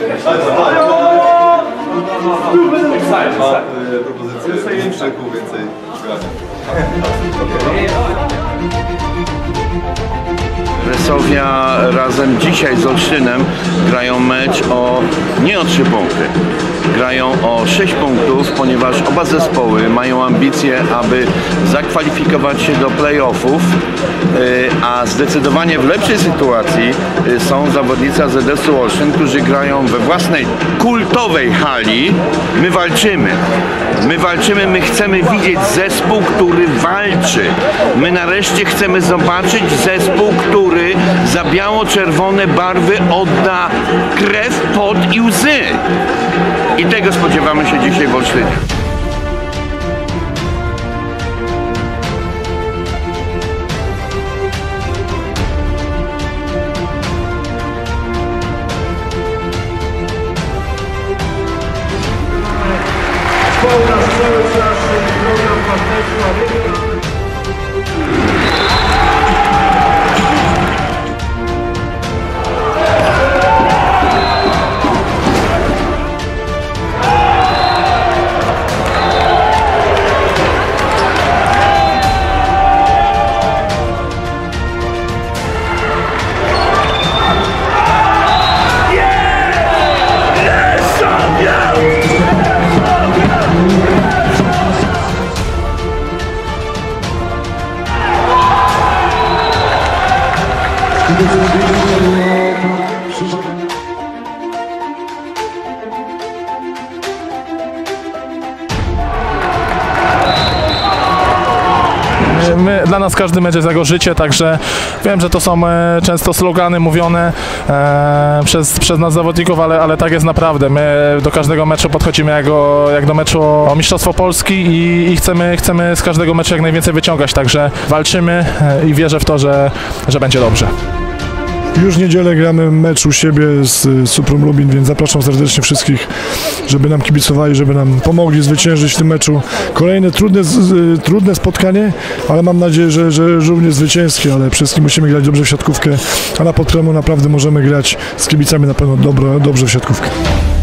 Propozycje większego, więcej grania. Resowia razem dzisiaj z Olsztynem grają mecz nie o 3 punkty. Grają o 6 punktów, ponieważ oba zespoły mają ambicje, aby zakwalifikować się do play-offów, a zdecydowanie w lepszej sytuacji są zawodnicy AZS-u Olsztyn, którzy grają we własnej kultowej hali. My walczymy, my chcemy widzieć zespół, który walczy. My nareszcie chcemy zobaczyć zespół, który za biało-czerwone barwy odda krew, pot i łzy. I tego spodziewamy się dzisiaj w Olsztynie. Dla nas każdy mecz jest jako życie, także wiem, że to są często slogany mówione przez nas zawodników, ale tak jest naprawdę. My do każdego meczu podchodzimy jak do meczu o Mistrzostwo Polski i chcemy z każdego meczu jak najwięcej wyciągać, także walczymy i wierzę w to, że będzie dobrze. Już w niedzielę gramy mecz u siebie z Suprą Lubin, więc zapraszam serdecznie wszystkich, żeby nam kibicowali, żeby nam pomogli zwyciężyć w tym meczu. Kolejne trudne spotkanie, ale mam nadzieję, że również zwycięskie, ale przede wszystkim musimy grać dobrze w siatkówkę, a na Podpremu naprawdę możemy grać z kibicami na pewno dobrze w siatkówkę.